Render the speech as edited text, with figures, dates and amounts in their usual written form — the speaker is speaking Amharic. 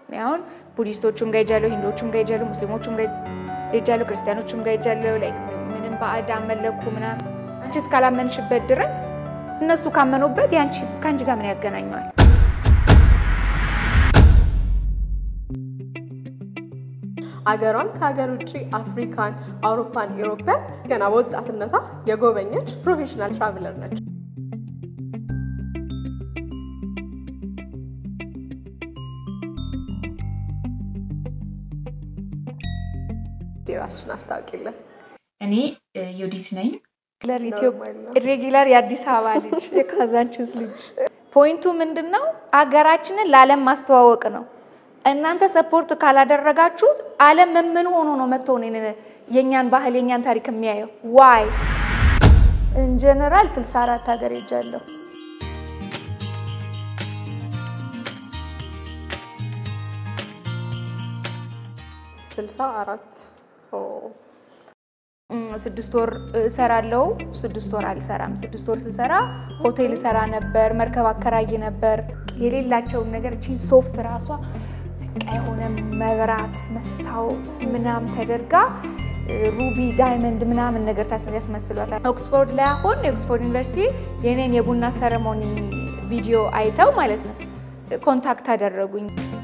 አሁን ቡዲስቶቹም ጋር ሄጃለሁ ሂንዶቹም ጋር ሄጃለሁ ሙስሊሞቹም ጋር ሄጃለሁ ክርስቲያኖቹም ጋር ሄጃለሁ ላይክ ምንም ባዕድ አመለኩ ምናምን አንቺ እስካላመንሽበት ድረስ እነሱ ካመኑበት ያንቺ ካንቺ ጋር ምን ያገናኛል አገሯን ከሀገር ውጪ አፍሪካን አውሮፓን ኢሮፓን ገና በወጣትነቷ የጎበኘች ፕሮፌሽናል ትራቨለር ነች ራስሽን አስተዋውቂልን እኔ ዮዲት ነኝ ኢሬጉላር የአዲስ አበባ ልጅ የካዛንቺስ ልጅ ፖይንቱ ምንድነው አገራችንን ለዓለም ማስተዋወቅ ነው እናንተ ሰፖርት ካላደረጋችሁ ዓለም ምን ሆኖ ነው መጥቶ የኛን ባህል የኛን ታሪክ የሚያየው why in general 64 ሀገር ሄጃለሁ 64 6 ወር ሰራለው 6 ወር አልሰራም 6 ወር ሰራ ሆቴል ሰራ ነበር መርከብ አከራይ ነበር የሌላቸው ነገር እቺ ሶፍት ራሷ ቀይሆነ መብራት መስታወት ምናም ተደርጋ ሩቢ ዳይመንድ ምናምን ነገር ያስመስሏታል ኦክስፎርድ ላይ አሁን ኦክስፎርድ ዩኒቨርሲቲ የኔን የቡና ሴሬሞኒ ቪዲዮ አይተው ማለት ነው ኮንታክት አደረጉኝ